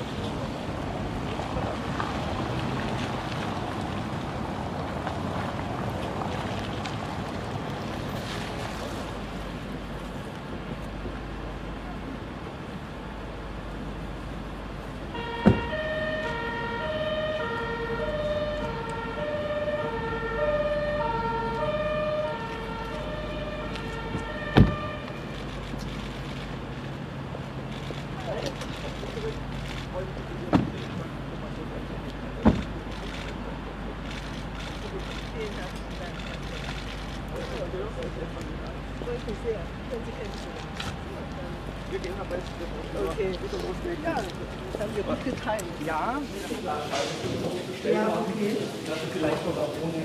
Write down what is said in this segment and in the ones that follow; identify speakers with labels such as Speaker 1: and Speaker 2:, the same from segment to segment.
Speaker 1: Okay. Ja, das haben wir gut geteilt. Ja. Ja, okay. Das ist vielleicht noch auch ohne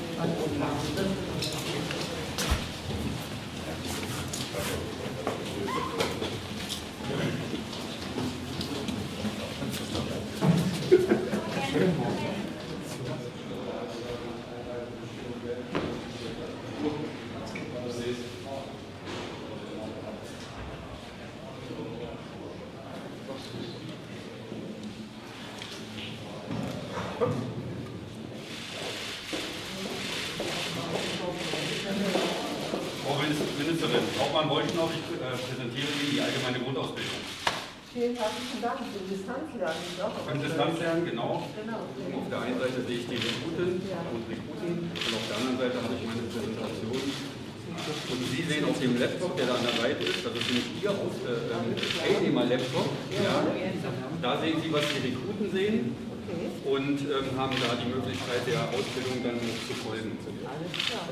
Speaker 2: Frau Ministerin, Hauptmann-Wolkenhoff, ich präsentiere Ihnen die allgemeine Grundausbildung.
Speaker 1: Vielen herzlichen Dank für die Distanzlernen.
Speaker 2: Beim Distanzlernen, genau. Auf der einen Seite sehe ich die Rekruten und Rekruten und auf der anderen Seite habe ich meine Präsentation. Und Sie sehen auf dem Laptop, der da an der Seite ist, das ist nämlich Ihr Teilnehmer-Laptop. Ja. Da sehen Sie, was die Rekruten sehen. Und haben da die Möglichkeit der Ausbildung dann zu folgen.
Speaker 1: Alles klar.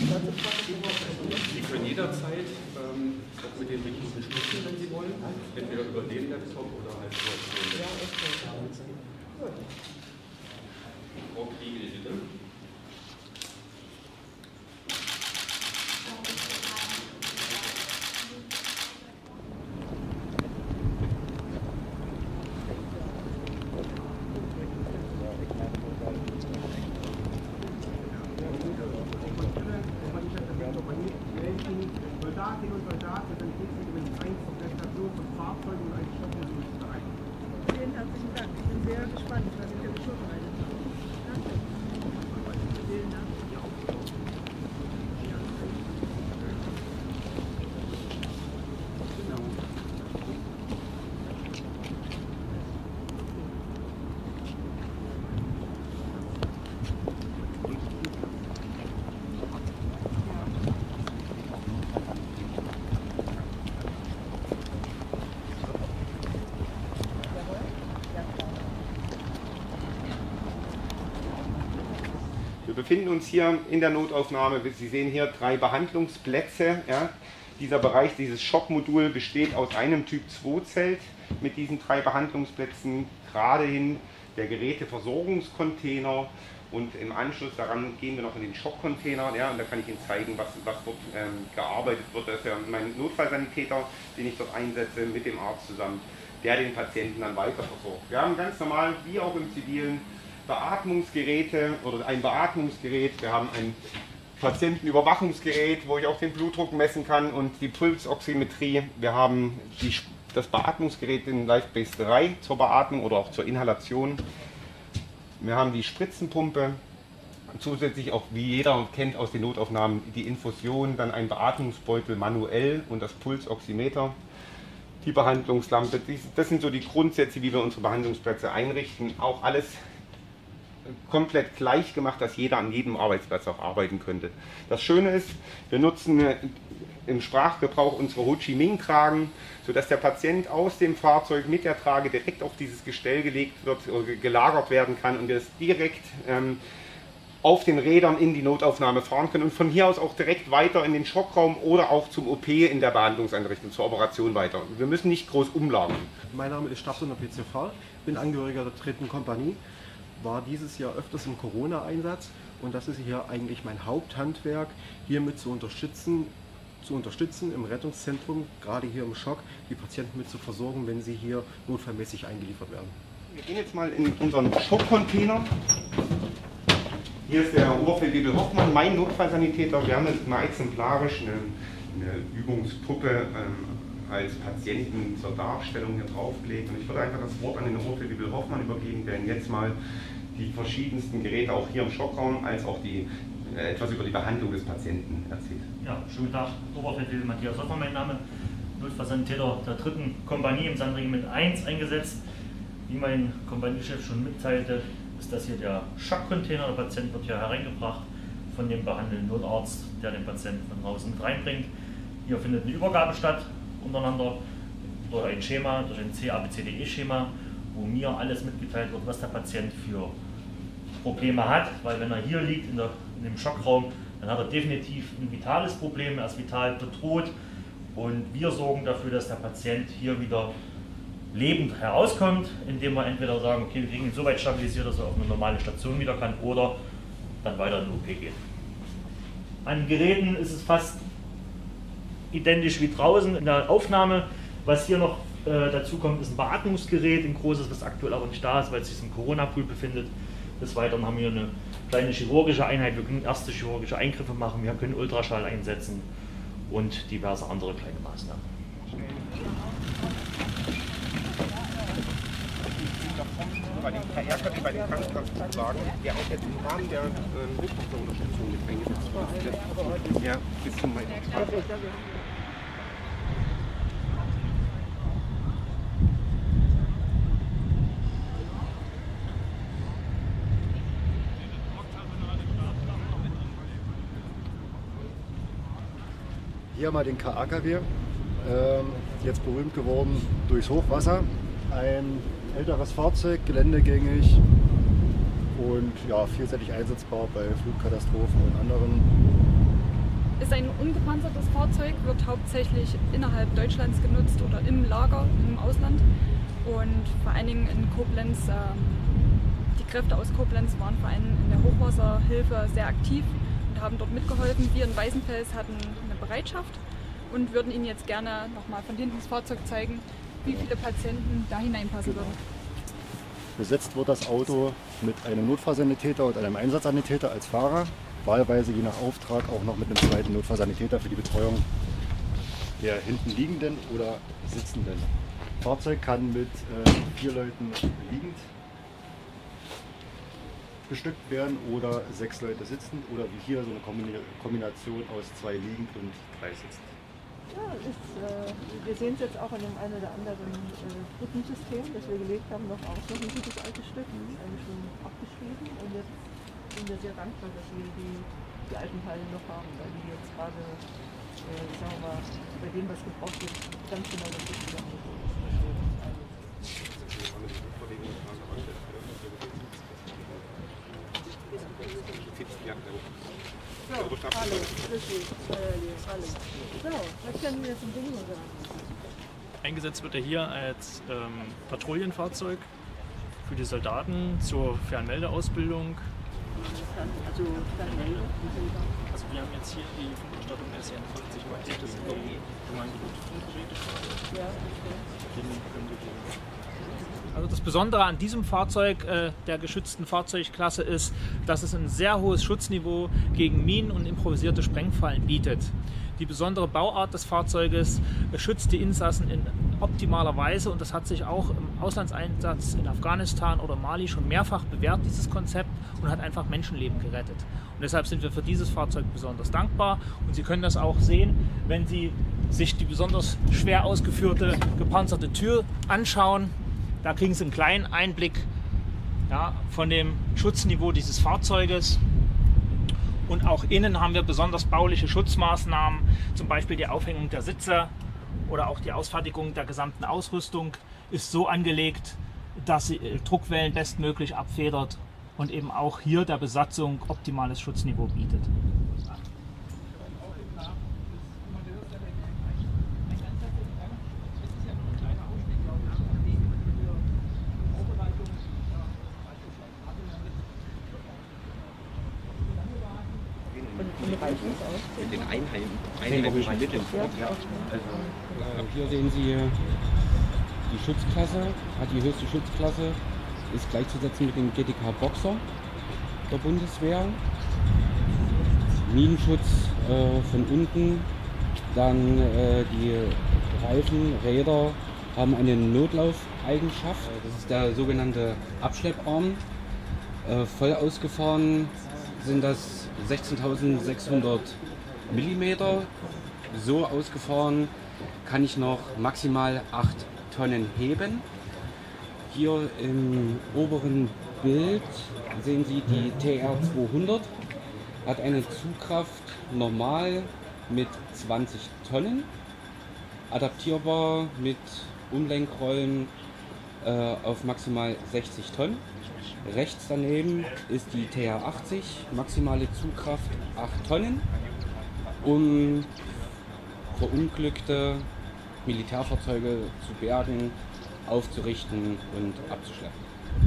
Speaker 2: Sie können jederzeit auch mit den Rekruten sprechen, wenn Sie wollen. Entweder über den Laptop oder halt über den Laptop. Ja, okay. Frau Kriegel, bitte.
Speaker 3: Soldatinnen und Soldaten sind Kriegsregiment 1 auf der Station von Fahrzeugen und einem Schockmobil bereit.
Speaker 1: Vielen herzlichen Dank. Ich bin sehr gespannt, was ich hier vorbereitet habe. Danke. Vielen Dank.
Speaker 4: Wir befinden uns hier in der Notaufnahme. Sie sehen hier 3 Behandlungsplätze. Ja. Dieser Bereich, dieses Schockmodul besteht aus einem Typ 2 Zelt mit diesen 3 Behandlungsplätzen, gerade hin der Geräteversorgungscontainer und im Anschluss daran gehen wir noch in den Schockcontainer. Ja, und da kann ich Ihnen zeigen, was dort gearbeitet wird. Das ist ja mein Notfallsanitäter, den ich dort einsetze mit dem Arzt zusammen, der den Patienten dann weiter versorgt. Wir haben ganz normal, wie auch im Zivilen, Beatmungsgeräte oder ein Beatmungsgerät. Wir haben ein Patientenüberwachungsgerät, wo ich auch den Blutdruck messen kann und die Pulsoximetrie. Wir haben das Beatmungsgerät in LifeBase 3 zur Beatmung oder auch zur Inhalation. Wir haben die Spritzenpumpe, zusätzlich auch, wie jeder kennt aus den Notaufnahmen, die Infusion, dann ein Beatmungsbeutel manuell und das Pulsoximeter. Die Behandlungslampe, das sind so die Grundsätze, wie wir unsere Behandlungsplätze einrichten. Auch alles komplett gleich gemacht, dass jeder an jedem Arbeitsplatz auch arbeiten könnte. Das Schöne ist, wir nutzen im Sprachgebrauch unsere Ho Chi Minh Tragen, sodass der Patient aus dem Fahrzeug mit der Trage direkt auf dieses Gestell gelegt wird, gelagert werden kann und wir es direkt auf den Rädern in die Notaufnahme fahren können und von hier aus auch direkt weiter in den Schockraum oder auch zum OP in der Behandlungseinrichtung, zur Operation weiter. Wir müssen nicht groß umlagern.
Speaker 3: Mein Name ist Staffelner PCV, bin Angehöriger der 3. Kompanie, war dieses Jahr öfters im Corona-Einsatz und das ist hier eigentlich mein Haupthandwerk, hiermit zu unterstützen im Rettungszentrum, gerade hier im Schock, die Patienten mit zu versorgen, wenn sie hier notfallmäßig eingeliefert werden.
Speaker 4: Wir gehen jetzt mal in unseren Schockcontainer. Hier ist der Oberfeldwebel Hoffmann, mein Notfallsanitäter. Wir haben jetzt mal exemplarisch eine Übungspuppe als Patienten zur Darstellung hier draufgelegt. Und ich würde einfach das Wort an den Orthopäden Hoffmann übergeben, der Ihnen jetzt mal die verschiedensten Geräte auch hier im Schockraum als auch etwas über die Behandlung des Patienten erzählt.
Speaker 5: Ja, schönen guten Tag, Oberfeldwebel Matthias Hoffmann, mein Name, Notfallsanitäter der 3. Kompanie im Sandregiment 1 eingesetzt. Wie mein Kompaniechef schon mitteilte, ist das hier der Schockcontainer. Der Patient wird hier hereingebracht von dem behandelnden Notarzt, der den Patienten von draußen mit reinbringt. Hier findet eine Übergabe statt untereinander durch ein Schema, durch ein CABCDE-Schema, wo mir alles mitgeteilt wird, was der Patient für Probleme hat, weil wenn er hier liegt in dem Schockraum, dann hat er definitiv ein vitales Problem, er ist vital bedroht und wir sorgen dafür, dass der Patient hier wieder lebend herauskommt, indem wir entweder sagen, okay, wir kriegen ihn so weit stabilisiert, dass er auf eine normale Station wieder kann oder dann weiter in den OP geht. An Geräten ist es fast identisch wie draußen in der Aufnahme. Was hier noch dazu kommt, ist ein Beatmungsgerät, ein großes, was aktuell aber nicht da ist, weil es sich im Corona-Pool befindet. Des Weiteren haben wir eine kleine chirurgische Einheit, wir können erste chirurgische Eingriffe machen, wir können Ultraschall einsetzen und diverse andere kleine Maßnahmen.
Speaker 4: Bei den KR-Kräften, bei den Krankenhauswagen, der auch jetzt im Rahmen der Notfallunterstützung mit eingesetzt wird. Ja, bis zum Mai.
Speaker 6: Hier mal den KAKW, jetzt berühmt geworden durchs Hochwasser. Ein älteres Fahrzeug, geländegängig und ja, vielseitig einsetzbar bei Flutkatastrophen und anderen.
Speaker 7: Ist ein ungepanzertes Fahrzeug, wird hauptsächlich innerhalb Deutschlands genutzt oder im Lager, im Ausland. Und vor allen Dingen in Koblenz, die Kräfte aus Koblenz waren vor allem in der Hochwasserhilfe sehr aktiv und haben dort mitgeholfen. Wir in Weißenfels hatten eine Bereitschaft und würden Ihnen jetzt gerne nochmal von hinten das Fahrzeug zeigen, wie viele Patienten da hineinpassen würden.
Speaker 6: Besetzt wird das Auto mit einem Notfallsanitäter und einem Einsatzsanitäter als Fahrer, wahlweise je nach Auftrag auch noch mit einem zweiten Notfallsanitäter für die Betreuung der hinten liegenden oder sitzenden. Das Fahrzeug kann mit 4 Leuten liegend bestückt werden oder 6 Leute sitzend oder wie hier so eine Kombination aus 2 liegend und 3 sitzend.
Speaker 1: Ja, wir sehen es jetzt auch an dem einen oder anderen Brückensystem, das wir gelegt haben, noch auch noch ein gutes altes Stück, eigentlich schon abgeschrieben. Und jetzt sind wir sehr dankbar, dass wir die alten Teile noch haben, weil die jetzt gerade, sagen wir mal, bei dem, was gebraucht wird, ganz genau das Richtige haben. So, hallo, hallo. So, was können wir zum Ding sagen?
Speaker 8: Eingesetzt wird er hier als Patrouillenfahrzeug für die Soldaten zur Fernmeldeausbildung.
Speaker 1: Also Fernmeldung?
Speaker 8: Also wir haben jetzt hier die Funkausstattung SN 50, das sind die Gemeindegeräte.
Speaker 1: Ja, okay.
Speaker 9: Also das Besondere an diesem Fahrzeug der geschützten Fahrzeugklasse ist, dass es ein sehr hohes Schutzniveau gegen Minen und improvisierte Sprengfallen bietet. Die besondere Bauart des Fahrzeuges schützt die Insassen in optimaler Weise und das hat sich auch im Auslandseinsatz in Afghanistan oder Mali schon mehrfach bewährt, dieses Konzept, und hat einfach Menschenleben gerettet. Und deshalb sind wir für dieses Fahrzeug besonders dankbar und Sie können das auch sehen, wenn Sie sich die besonders schwer ausgeführte gepanzerte Tür anschauen. Da kriegen Sie einen kleinen Einblick, ja, von dem Schutzniveau dieses Fahrzeuges. Und auch innen haben wir besonders bauliche Schutzmaßnahmen, zum Beispiel die Aufhängung der Sitze oder auch die Ausfertigung der gesamten Ausrüstung ist so angelegt, dass sie Druckwellen bestmöglich abfedert und eben auch hier der Besatzung optimales Schutzniveau bietet.
Speaker 10: Mit den einheimischen Mitteln.
Speaker 11: Also, hier sehen Sie die Schutzklasse, hat die höchste Schutzklasse, ist gleichzusetzen mit dem GTK Boxer der Bundeswehr. Minenschutz von unten, dann die Reifen, Räder haben eine Notlaufeigenschaft. Das ist der sogenannte Abschlepparm. Voll ausgefahren sind das 16.600 mm. So ausgefahren kann ich noch maximal 8 Tonnen heben. Hier im oberen Bild sehen Sie die TR200. Hat eine Zugkraft normal mit 20 Tonnen, adaptierbar mit Umlenkrollen auf maximal 60 Tonnen. Rechts daneben ist die TR80, maximale Zugkraft 8 Tonnen, um verunglückte Militärfahrzeuge zu bergen, aufzurichten und abzuschleppen.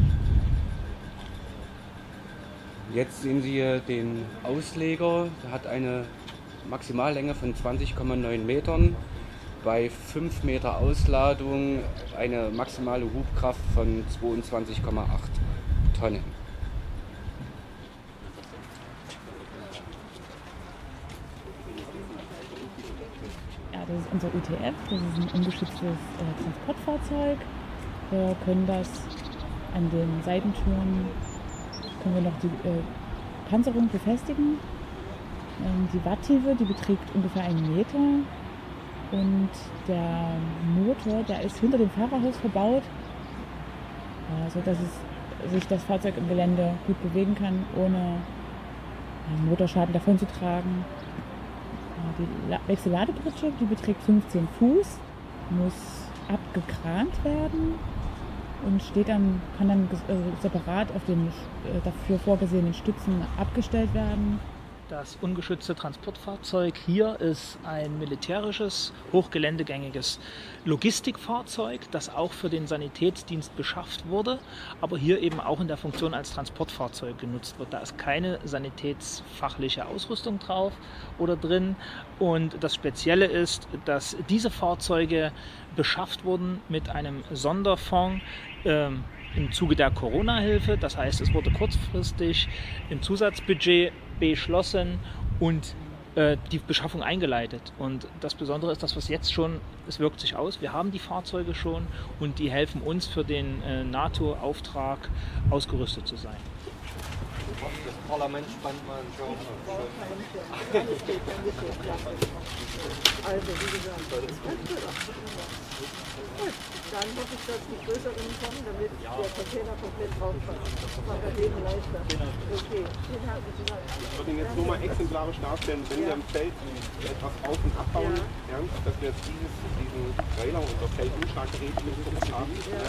Speaker 11: Jetzt sehen Sie hier den Ausleger, der hat eine Maximallänge von 20,9 Metern, bei 5 Meter Ausladung eine maximale Hubkraft von 22,8 Tonnen.
Speaker 12: Ja, das ist unser UTF, das ist ein ungeschütztes Transportfahrzeug. Wir können das an den Seitentüren, können wir noch die Panzerung befestigen. Die Watttiefe, die beträgt ungefähr 1 Meter. Und der Motor, der ist hinter dem Fahrerhaus verbaut, sodass sich das Fahrzeug im Gelände gut bewegen kann, ohne Motorschaden davonzutragen. Die Wechselladepritsche, die beträgt 15 Fuß, muss abgekrant werden und kann dann separat auf den dafür vorgesehenen Stützen abgestellt werden.
Speaker 9: Das ungeschützte Transportfahrzeug hier ist ein militärisches, hochgeländegängiges Logistikfahrzeug, das auch für den Sanitätsdienst beschafft wurde, aber hier eben auch in der Funktion als Transportfahrzeug genutzt wird. Da ist keine sanitätsfachliche Ausrüstung drauf oder drin. Und das Spezielle ist, dass diese Fahrzeuge beschafft wurden mit einem Sonderfonds im Zuge der Corona-Hilfe. Das heißt, es wurde kurzfristig im Zusatzbudget beschlossen und die Beschaffung eingeleitet. Und das Besondere ist, dass wir es jetzt schon, es wirkt sich aus, wir haben die Fahrzeuge schon und die helfen uns für den NATO-Auftrag ausgerüstet zu sein.
Speaker 10: Das Parlament spannt man schon.
Speaker 1: Also, wie gesagt, das ist gut. Dann hoffe ich, dass die größeren kommen, damit der Container komplett drauf passt. Das macht das Leben leichter. Okay, vielen herzlichen Dank.
Speaker 4: Ich würde Ihnen jetzt nur mal exemplarisch darstellen, wenn wir im Feld etwas auf- und abbauen, ja, dass wir jetzt diesen Trailer und das Feldumschlaggerät mit uns haben. Ja.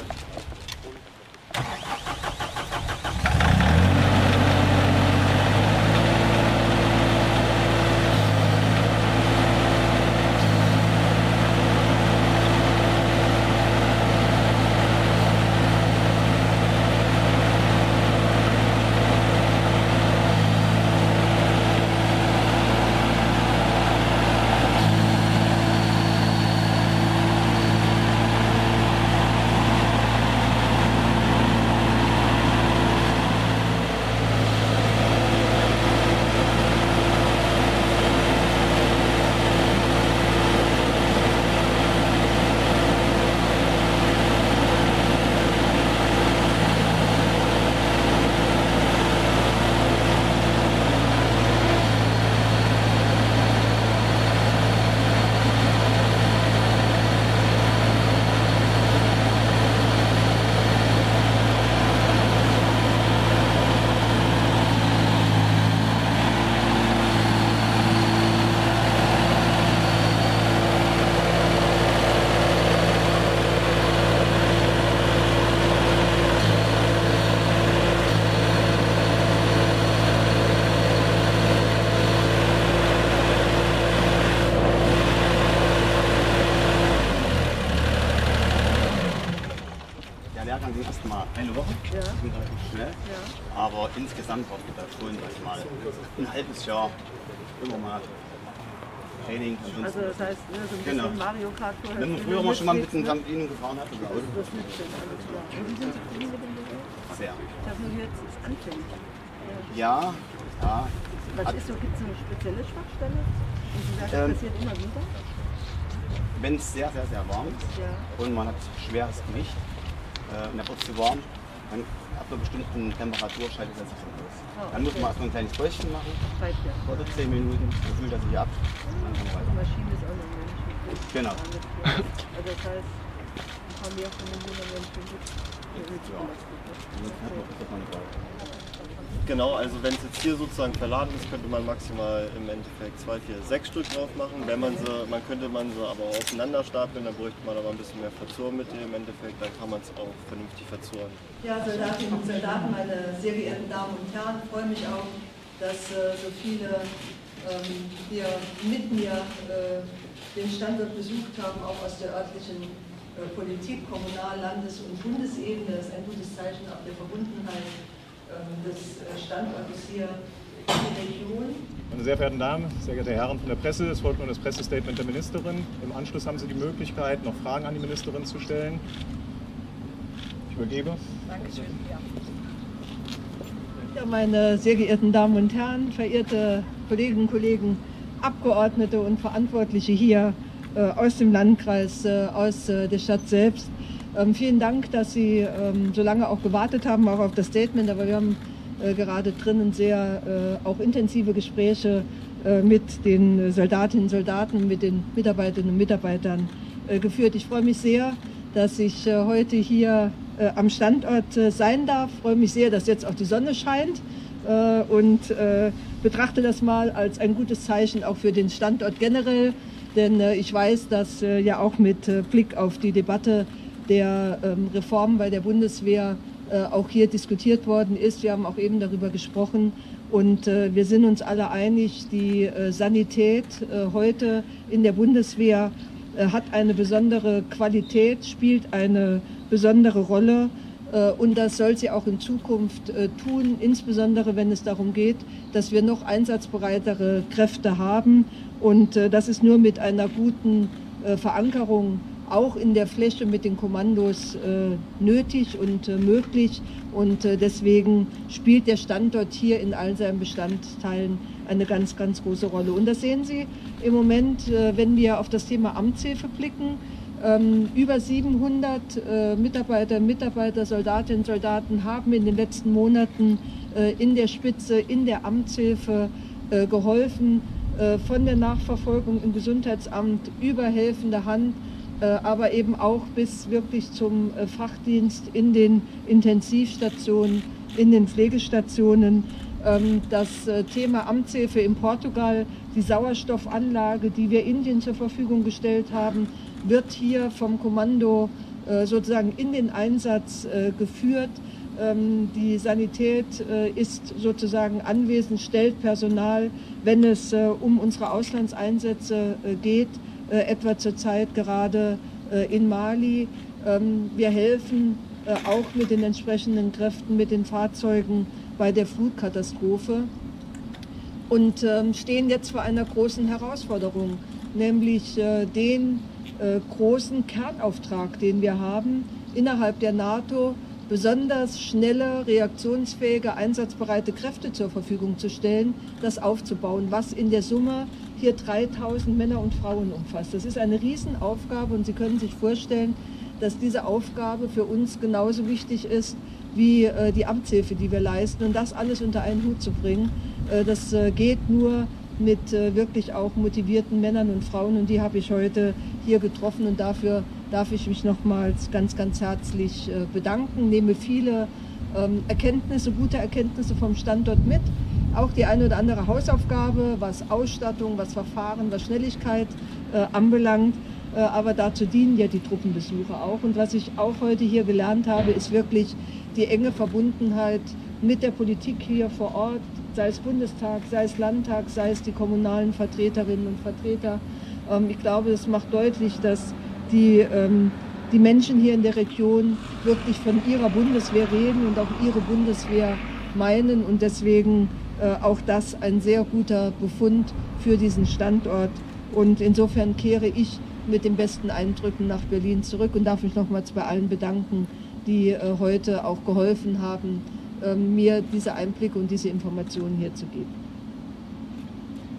Speaker 6: Lehrgang ging erst mal eine Woche,
Speaker 1: Ja.
Speaker 6: das ging relativ schnell,
Speaker 1: Ja.
Speaker 6: aber insgesamt war das schon sag ich mal, ein halbes Jahr immer mal Training.
Speaker 1: Also das heißt, ne, so ein bisschen
Speaker 6: Genau.
Speaker 1: Mario Kart vorher.
Speaker 6: Wenn man früher mal schon mal mit einem Trampolin gefahren hat, oder Auto.
Speaker 1: Das nützt schon, alles klar. Und wie sind Sie zufrieden mit dem Beruf?
Speaker 6: Sehr.
Speaker 1: Das nur jetzt ist anfänglich.
Speaker 6: Ja, ja.
Speaker 1: Was ist so, gibt es eine spezielle Schwachstelle? Und Sie sagen, das passiert immer wieder?
Speaker 13: wenn es sehr, sehr, sehr warm ist und man hat schweres Gewicht und dann wird es zu warm, dann ab einer bestimmten Temperatur schaltet er sich dann aus. Dann muss man erstmal ein kleines Päuschen machen, wartet 10 Minuten, dann kühlt er sich ab und dann kann man weiter.
Speaker 1: Die Maschine ist auch noch nicht.
Speaker 13: Genau.
Speaker 1: Also das heißt, ein paar mehr von den 100 Menschen gibt es.
Speaker 14: Genau, also wenn es jetzt hier sozusagen verladen ist, könnte man maximal im Endeffekt 2, 4, 6 Stück drauf machen. Wenn man sie, könnte man sie aber auch aufeinander stapeln, dann bräuchte man aber ein bisschen mehr Verzurmittel im Endeffekt, dann kann man es auch vernünftig verzurren.
Speaker 1: Ja, Soldatinnen und Soldaten, meine sehr geehrten Damen und Herren, ich freue mich auch, dass so viele hier mit mir den Standort besucht haben, auch aus der örtlichen Politik, Kommunal-, Landes- und Bundesebene. Das ist ein gutes Zeichen auch der Verbundenheit des Standortes hier in der Region.
Speaker 15: Meine sehr verehrten Damen, sehr geehrte Herren von der Presse, es folgt nun das Pressestatement der Ministerin. Im Anschluss haben Sie die Möglichkeit, noch Fragen an die Ministerin zu stellen. Ich übergebe.
Speaker 1: Dankeschön. Ja, meine sehr geehrten Damen und Herren, verehrte Kolleginnen und Kollegen, Abgeordnete und Verantwortliche hier aus dem Landkreis, aus der Stadt selbst. Vielen Dank, dass Sie so lange auch gewartet haben, auch auf das Statement. Aber wir haben gerade drinnen sehr auch intensive Gespräche mit den Soldatinnen und Soldaten, mit den Mitarbeiterinnen und Mitarbeitern geführt. Ich freue mich sehr, dass ich heute hier am Standort sein darf. Ich freue mich sehr, dass jetzt auch die Sonne scheint und betrachte das mal als ein gutes Zeichen auch für den Standort generell. Denn ich weiß, dass ja auch mit Blick auf die Debatte der Reform bei der Bundeswehr auch hier diskutiert worden ist. Wir haben auch eben darüber gesprochen und wir sind uns alle einig, die Sanität heute in der Bundeswehr hat eine besondere Qualität, spielt eine besondere Rolle und das soll sie auch in Zukunft tun, insbesondere wenn es darum geht, dass wir noch einsatzbereitere Kräfte haben. Und das ist nur mit einer guten Verankerung auch in der Fläche mit den Kommandos nötig und möglich. Und deswegen spielt der Standort hier in all seinen Bestandteilen eine ganz, ganz große Rolle. Und das sehen Sie im Moment, wenn wir auf das Thema Amtshilfe blicken. Über 700 Mitarbeiter, Soldatinnen und Soldaten haben in den letzten Monaten in der Spitze, in der Amtshilfe geholfen. Von der Nachverfolgung im Gesundheitsamt über helfende Hand, aber eben auch bis wirklich zum Fachdienst in den Intensivstationen, in den Pflegestationen. Das Thema Amtshilfe in Portugal, die Sauerstoffanlage, die wir Indien zur Verfügung gestellt haben, wird hier vom Kommando sozusagen in den Einsatz geführt. Die Sanität ist sozusagen anwesend, stellt Personal, wenn es um unsere Auslandseinsätze geht, etwa zurzeit gerade in Mali. Wir helfen auch mit den entsprechenden Kräften, mit den Fahrzeugen bei der Flutkatastrophe und stehen jetzt vor einer großen Herausforderung, nämlich den großen Kernauftrag, den wir haben, innerhalb der NATO besonders schnelle, reaktionsfähige, einsatzbereite Kräfte zur Verfügung zu stellen, das aufzubauen, was in der Summe hier 3000 Männer und Frauen umfasst. Das ist eine Riesenaufgabe und Sie können sich vorstellen, dass diese Aufgabe für uns genauso wichtig ist wie die Amtshilfe, die wir leisten. Und das alles unter einen Hut zu bringen, das geht nur mit wirklich auch motivierten Männern und Frauen und die habe ich heute hier getroffen und dafür darf ich mich nochmals ganz, ganz herzlich bedanken. Nehme viele Erkenntnisse, gute Erkenntnisse vom Standort mit. Auch die eine oder andere Hausaufgabe, was Ausstattung, was Verfahren, was Schnelligkeit anbelangt. Aber dazu dienen ja die Truppenbesuche auch. Und was ich auch heute hier gelernt habe, ist wirklich die enge Verbundenheit mit der Politik hier vor Ort, sei es Bundestag, sei es Landtag, sei es die kommunalen Vertreterinnen und Vertreter. Ich glaube, das macht deutlich, dass die Menschen hier in der Region wirklich von ihrer Bundeswehr reden und auch ihre Bundeswehr meinen. Und deswegen auch das ein sehr guter Befund für diesen Standort. Und insofern kehre ich mit den besten Eindrücken nach Berlin zurück und darf mich nochmals bei allen bedanken, die heute auch geholfen haben, mir diese Einblicke und diese Informationen hier zu geben.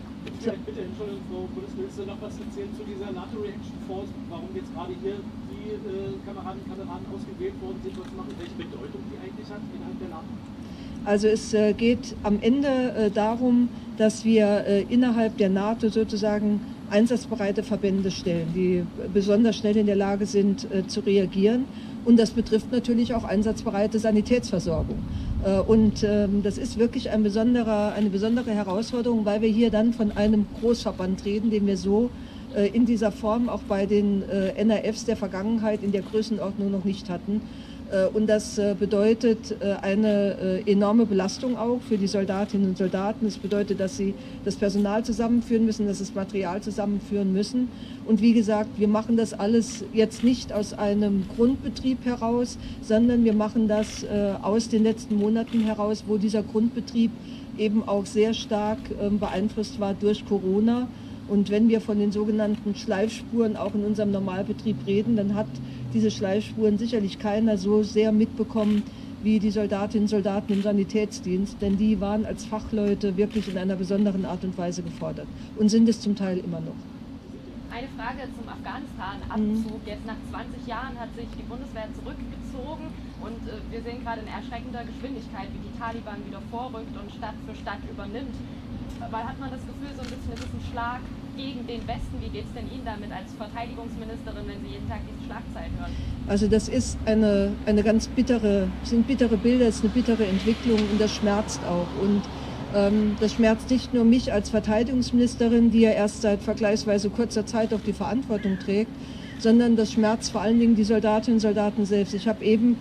Speaker 8: Bitte, Entschuldigung, Frau Bundesminister, noch was erzählen zu dieser NATO Reaction Force, warum jetzt gerade hier die Kameraden ausgewählt worden sind, was machen, welche Bedeutung die eigentlich hat innerhalb der NATO?
Speaker 1: Also es geht am Ende darum, dass wir innerhalb der NATO sozusagen einsatzbereite Verbände stellen, die besonders schnell in der Lage sind zu reagieren. Und das betrifft natürlich auch einsatzbereite Sanitätsversorgung. Und das ist wirklich eine besondere Herausforderung, weil wir hier dann von einem Großverband reden, den wir so in dieser Form auch bei den NRFs der Vergangenheit in der Größenordnung noch nicht hatten. Und das bedeutet eine enorme Belastung auch für die Soldatinnen und Soldaten. Es bedeutet, dass sie das Personal zusammenführen müssen, dass sie das Material zusammenführen müssen. Und wie gesagt, wir machen das alles jetzt nicht aus einem Grundbetrieb heraus, sondern wir machen das aus den letzten Monaten heraus, wo dieser Grundbetrieb eben auch sehr stark beeinflusst war durch Corona. Und wenn wir von den sogenannten Schleifspuren auch in unserem Normalbetrieb reden, dann hat diese Schleifspuren sicherlich keiner so sehr mitbekommen wie die Soldatinnen und Soldaten im Sanitätsdienst, denn die waren als Fachleute wirklich in einer besonderen Art und Weise gefordert und sind es zum Teil immer noch.
Speaker 16: Eine Frage zum Afghanistan-Abzug. Jetzt nach 20 Jahren hat sich die Bundeswehr zurückgezogen und wir sehen gerade in erschreckender Geschwindigkeit, wie die Taliban wieder vorrückt und Stadt für Stadt übernimmt. Weil hat man das Gefühl, so ein bisschen, es ist ein Schlag gegen den Westen. Wie geht es denn Ihnen damit als Verteidigungsministerin, wenn Sie jeden Tag diese Schlagzeilen hören? Also das ist eine ganz bittere, sind bittere Bilder, es ist eine bittere Entwicklung und das schmerzt auch. Und das schmerzt nicht nur mich als Verteidigungsministerin, die ja erst seit vergleichsweise kurzer Zeit auch die Verantwortung trägt, sondern das schmerzt vor allen Dingen die Soldatinnen und Soldaten selbst. Ich habe eben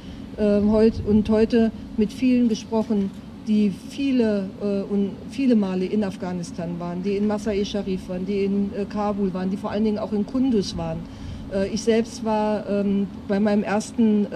Speaker 16: heute mit vielen gesprochen, die viele Male in Afghanistan waren, die in Masar-e-Sharif waren, die in Kabul waren, die vor allen Dingen auch in Kunduz waren. Ich selbst war bei meiner ersten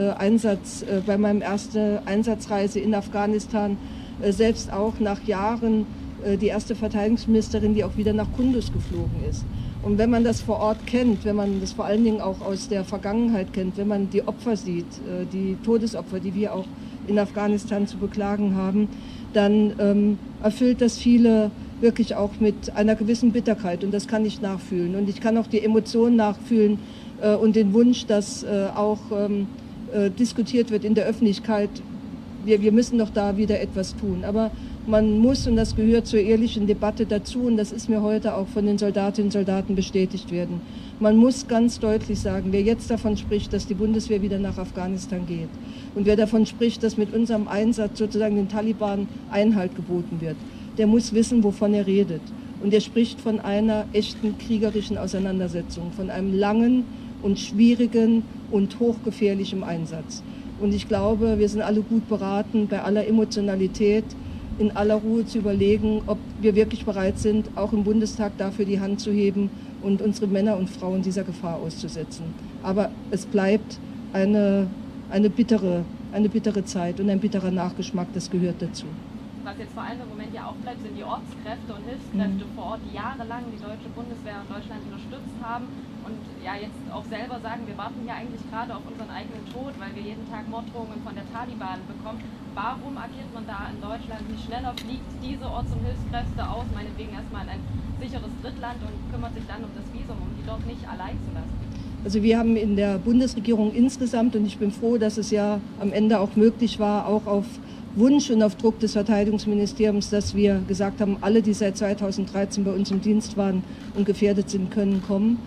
Speaker 16: Einsatzreise in Afghanistan selbst auch nach Jahren die erste Verteidigungsministerin, die auch wieder nach Kunduz geflogen ist. Und wenn man das vor Ort kennt, wenn man das vor allen Dingen auch aus der Vergangenheit kennt, wenn man die Opfer sieht, die Todesopfer, die wir auch in Afghanistan zu beklagen haben, dann erfüllt das viele wirklich auch mit einer gewissen Bitterkeit und das kann ich nachfühlen. Und ich kann auch die Emotionen nachfühlen und den Wunsch, dass auch diskutiert wird in der Öffentlichkeit, wir müssen doch da wieder etwas tun. Aber man muss, und das gehört zur ehrlichen Debatte dazu, und das ist mir heute auch von den Soldatinnen und Soldaten bestätigt werden, man muss ganz deutlich sagen, wer jetzt davon spricht, dass die Bundeswehr wieder nach Afghanistan geht und wer davon spricht, dass mit unserem Einsatz sozusagen den Taliban Einhalt geboten wird, der muss wissen, wovon er redet. Und er spricht von einer echten kriegerischen Auseinandersetzung, von einem langen und schwierigen und hochgefährlichen Einsatz. Und ich glaube, wir sind alle gut beraten, bei aller Emotionalität in aller Ruhe zu überlegen, ob wir wirklich bereit sind, auch im Bundestag dafür die Hand zu heben und unsere Männer und Frauen dieser Gefahr auszusetzen. Aber es bleibt eine bittere Zeit und ein bitterer Nachgeschmack, das gehört dazu. Was jetzt vor allem im Moment ja auch bleibt, sind die Ortskräfte und Hilfskräfte vor Ort, die jahrelang die deutsche Bundeswehr und Deutschland unterstützt haben und ja jetzt auch selber sagen, wir warten ja eigentlich gerade auf unseren eigenen Tod, weil wir jeden Tag Morddrohungen von der Taliban bekommen. Warum agiert man da in Deutschland nicht schneller, fliegt diese Orts- und Hilfskräfte aus, meinetwegen erstmal in ein sicheres Drittland und kümmert sich dann um das Visum, um die dort nicht allein zu lassen?
Speaker 1: Also wir haben in der Bundesregierung insgesamt, und ich bin froh, dass es ja am Ende auch möglich war, auch auf Wunsch und auf Druck des Verteidigungsministeriums, dass wir gesagt haben, alle, die seit 2013 bei uns im Dienst waren und gefährdet sind, können kommen.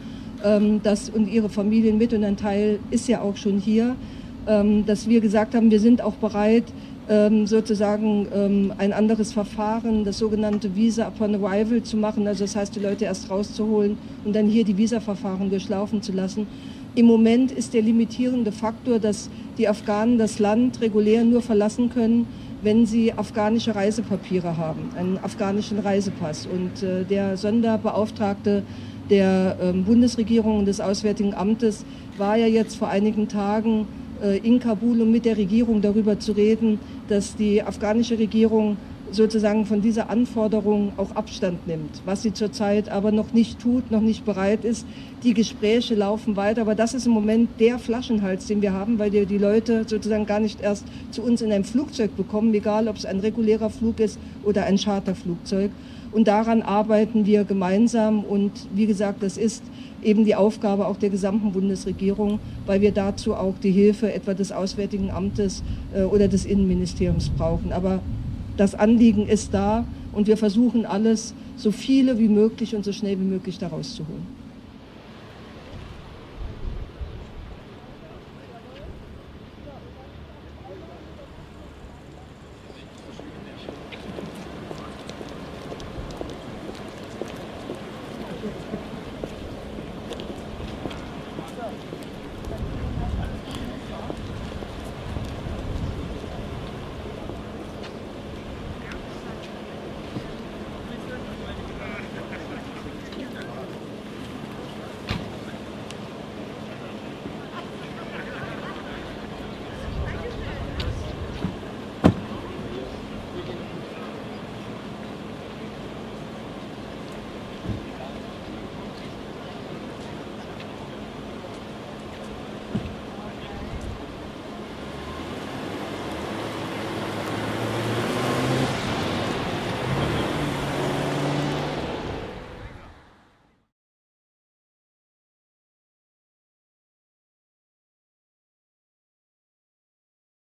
Speaker 1: Und ihre Familien mit, und ein Teil ist ja auch schon hier, dass wir gesagt haben, wir sind auch bereit, sozusagen ein anderes Verfahren, das sogenannte Visa upon Arrival zu machen, also das heißt, die Leute erst rauszuholen und dann hier die Visaverfahren durchlaufen zu lassen. Im Moment ist der limitierende Faktor, dass die Afghanen das Land regulär nur verlassen können, wenn sie afghanische Reisepapiere haben, einen afghanischen Reisepass. Und der Sonderbeauftragte der Bundesregierung und des Auswärtigen Amtes war ja jetzt vor einigen Tagen in Kabul, um mit der Regierung darüber zu reden, dass die afghanische Regierung sozusagen von dieser Anforderung auch Abstand nimmt, was sie zurzeit aber noch nicht tut, noch nicht bereit ist. Die Gespräche laufen weiter, aber das ist im Moment der Flaschenhals, den wir haben, weil wir die Leute sozusagen gar nicht erst zu uns in ein Flugzeug bekommen, egal ob es ein regulärer Flug ist oder ein Charterflugzeug.
Speaker 16: Und daran arbeiten wir gemeinsam. Und wie gesagt, das ist eben die Aufgabe auch der gesamten Bundesregierung, weil wir dazu auch die Hilfe etwa des Auswärtigen Amtes oder des Innenministeriums brauchen. Aber das Anliegen ist da und wir versuchen alles, so viele wie möglich und so schnell wie möglich da rauszuholen.